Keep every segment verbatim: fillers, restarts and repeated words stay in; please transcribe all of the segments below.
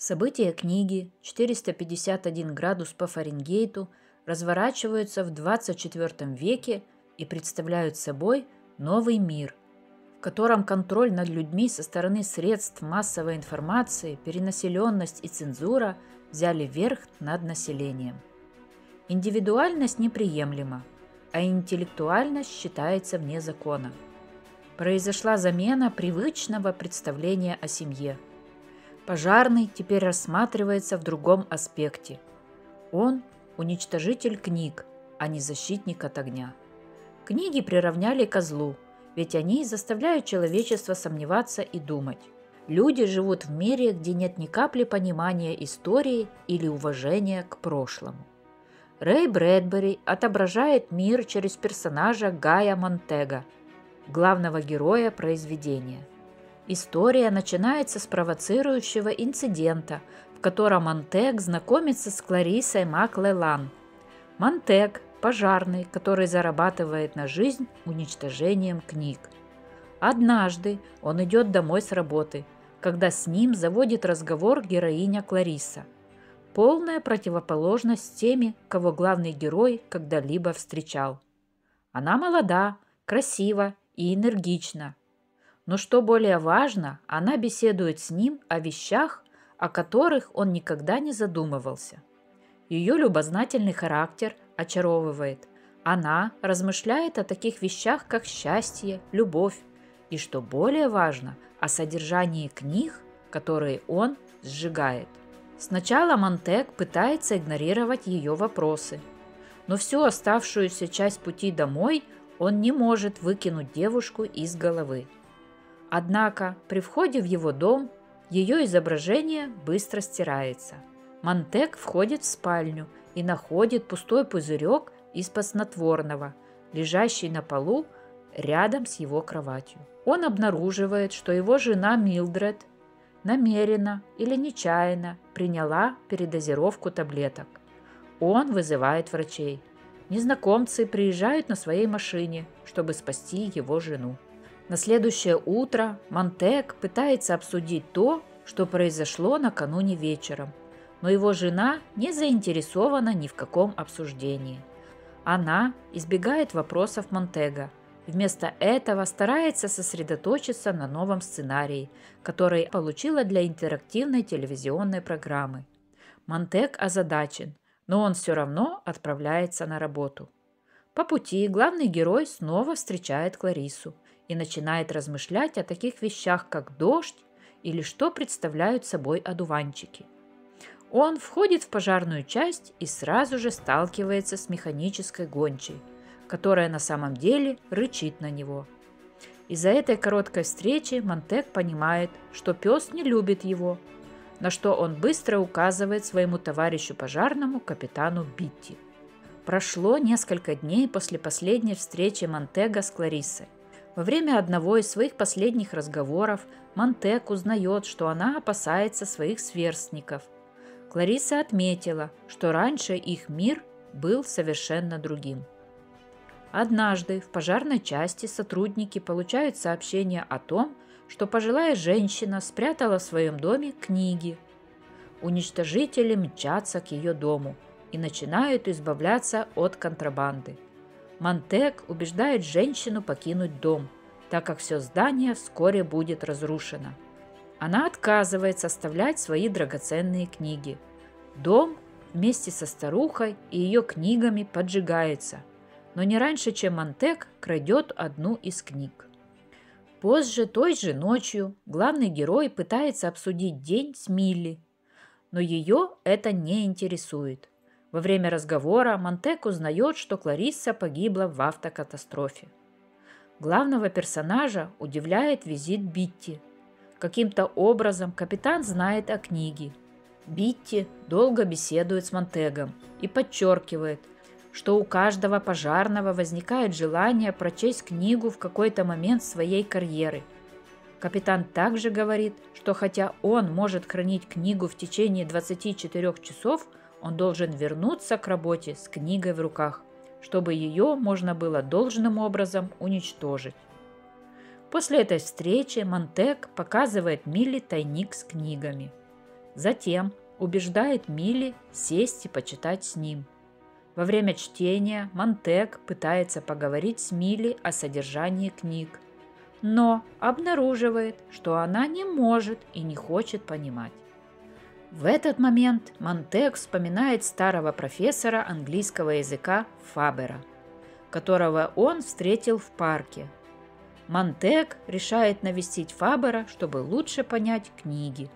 События книги «четыреста пятьдесят один градус по Фаренгейту» разворачиваются в двадцать четвёртом веке и представляют собой новый мир, в котором контроль над людьми со стороны средств массовой информации, перенаселенность и цензура взяли верх над населением. Индивидуальность неприемлема, а интеллектуальность считается вне закона. Произошла замена привычного представления о семье. Пожарный теперь рассматривается в другом аспекте. Он – уничтожитель книг, а не защитник от огня. Книги приравняли ко злу, ведь они заставляют человечество сомневаться и думать. Люди живут в мире, где нет ни капли понимания истории или уважения к прошлому. Рэй Брэдбери отображает мир через персонажа Гая Монтега, главного героя произведения. История начинается с провоцирующего инцидента, в котором Монтег знакомится с Клариссой Мак-Лелан. Монтег – пожарный, который зарабатывает на жизнь уничтожением книг. Однажды он идет домой с работы, когда с ним заводит разговор героиня Кларисса. Полная противоположность теми, кого главный герой когда-либо встречал. Она молода, красива и энергична. Но что более важно, она беседует с ним о вещах, о которых он никогда не задумывался. Ее любознательный характер очаровывает. Она размышляет о таких вещах, как счастье, любовь и, что более важно, о содержании книг, которые он сжигает. Сначала Монтег пытается игнорировать ее вопросы, но всю оставшуюся часть пути домой он не может выкинуть девушку из головы. Однако при входе в его дом ее изображение быстро стирается. Монтег входит в спальню и находит пустой пузырек из-под снотворного, лежащий на полу рядом с его кроватью. Он обнаруживает, что его жена Милдред намеренно или нечаянно приняла передозировку таблеток. Он вызывает врачей. Незнакомцы приезжают на своей машине, чтобы спасти его жену. На следующее утро Монтег пытается обсудить то, что произошло накануне вечером, но его жена не заинтересована ни в каком обсуждении. Она избегает вопросов Монтега, вместо этого старается сосредоточиться на новом сценарии, который получила для интерактивной телевизионной программы. Монтег озадачен, но он все равно отправляется на работу. По пути главный герой снова встречает Клариссу и начинает размышлять о таких вещах, как дождь или что представляют собой одуванчики. Он входит в пожарную часть и сразу же сталкивается с механической гончей, которая на самом деле рычит на него. Из-за этой короткой встречи Монтег понимает, что пес не любит его, на что он быстро указывает своему товарищу пожарному капитану Битти. Прошло несколько дней после последней встречи Монтега с Клариссой. Во время одного из своих последних разговоров Монтег узнает, что она опасается своих сверстников. Кларисса отметила, что раньше их мир был совершенно другим. Однажды в пожарной части сотрудники получают сообщение о том, что пожилая женщина спрятала в своем доме книги. Уничтожители мчатся к ее дому и начинают избавляться от контрабанды. Монтег убеждает женщину покинуть дом, так как все здание вскоре будет разрушено. Она отказывается оставлять свои драгоценные книги. Дом вместе со старухой и ее книгами поджигается, но не раньше, чем Монтег крадет одну из книг. Позже, той же ночью, главный герой пытается обсудить день с Милли, но ее это не интересует. Во время разговора Монтег узнает, что Кларисса погибла в автокатастрофе. Главного персонажа удивляет визит Битти. Каким-то образом капитан знает о книге. Битти долго беседует с Монтегом и подчеркивает, что у каждого пожарного возникает желание прочесть книгу в какой-то момент своей карьеры. Капитан также говорит, что хотя он может хранить книгу в течение двадцати четырёх часов, он должен вернуться к работе с книгой в руках, чтобы ее можно было должным образом уничтожить. После этой встречи Монтег показывает Милли тайник с книгами. Затем убеждает Милли сесть и почитать с ним. Во время чтения Монтег пытается поговорить с Милли о содержании книг, но обнаруживает, что она не может и не хочет понимать. В этот момент Монтег вспоминает старого профессора английского языка Фабера, которого он встретил в парке. Монтег решает навестить Фабера, чтобы лучше понять книги.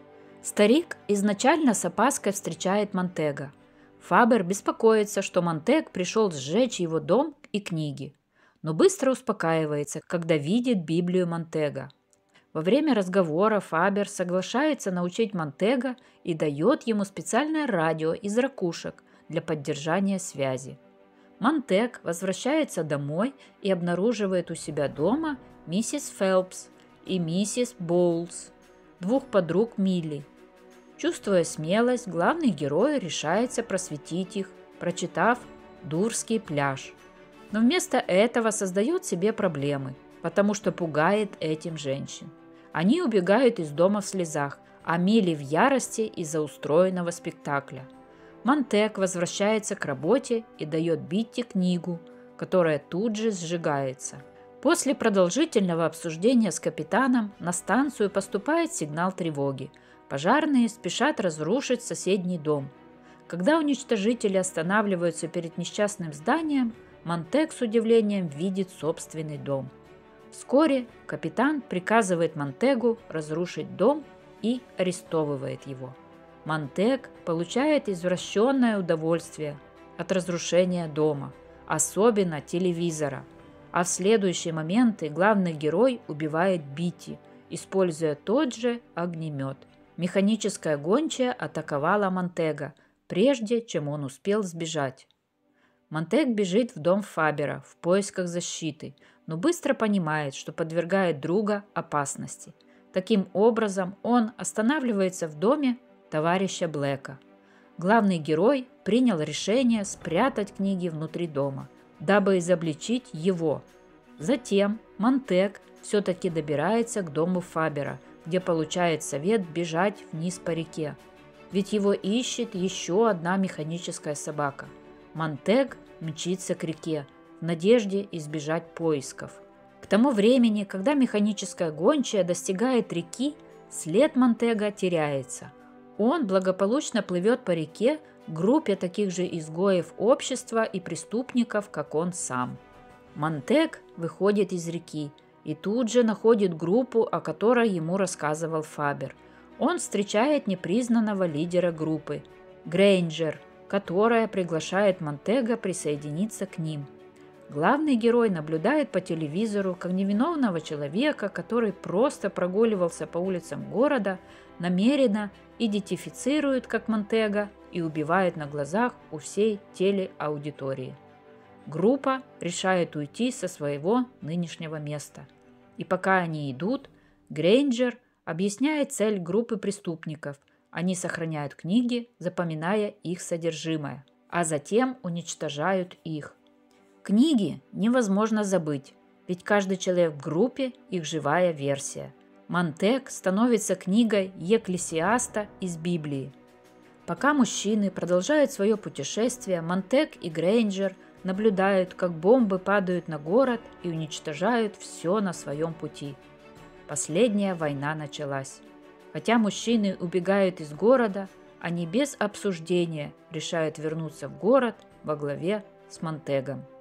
Старик изначально с опаской встречает Монтега. Фабер беспокоится, что Монтег пришел сжечь его дом и книги, но быстро успокаивается, когда видит Библию Монтега. Во время разговора Фабер соглашается научить Монтега и дает ему специальное радио из ракушек для поддержания связи. Монтег возвращается домой и обнаруживает у себя дома миссис Фелпс и миссис Боулс, двух подруг Милли. Чувствуя смелость, главный герой решается просветить их, прочитав «Дурский пляж». Но вместо этого создает себе проблемы, потому что пугает этим женщин. Они убегают из дома в слезах, а Милли в ярости из-за устроенного спектакля. Монтег возвращается к работе и дает Битти книгу, которая тут же сжигается. После продолжительного обсуждения с капитаном на станцию поступает сигнал тревоги. Пожарные спешат разрушить соседний дом. Когда уничтожители останавливаются перед несчастным зданием, Монтег с удивлением видит собственный дом. Вскоре капитан приказывает Монтегу разрушить дом и арестовывает его. Монтег получает извращенное удовольствие от разрушения дома, особенно телевизора, а в следующие моменты главный герой убивает Битти, используя тот же огнемет. Механическая гончая атаковала Монтега, прежде чем он успел сбежать. Монтег бежит в дом Фабера в поисках защиты, но быстро понимает, что подвергает друга опасности. Таким образом, он останавливается в доме товарища Блэка. Главный герой принял решение спрятать книги внутри дома, дабы изобличить его. Затем Монтег все-таки добирается к дому Фабера, где получает совет бежать вниз по реке, ведь его ищет еще одна механическая собака. Монтег мчится к реке в надежде избежать поисков. К тому времени, когда механическая гончая достигает реки, след Монтега теряется. Он благополучно плывет по реке к группе таких же изгоев общества и преступников, как он сам. Монтег выходит из реки и тут же находит группу, о которой ему рассказывал Фабер. Он встречает непризнанного лидера группы – Грейнджер, которая приглашает Монтега присоединиться к ним. Главный герой наблюдает по телевизору, как невиновного человека, который просто прогуливался по улицам города, намеренно идентифицирует как Монтега и убивает на глазах у всей телеаудитории. Группа решает уйти со своего нынешнего места. И пока они идут, Грейнджер объясняет цель группы преступников. Они сохраняют книги, запоминая их содержимое, а затем уничтожают их. Книги невозможно забыть, ведь каждый человек в группе – их живая версия. Монтег становится книгой Екклесиаста из Библии. Пока мужчины продолжают свое путешествие, Монтег и Грейнджер наблюдают, как бомбы падают на город и уничтожают все на своем пути. Последняя война началась. Хотя мужчины убегают из города, они без обсуждения решают вернуться в город во главе с Монтегом.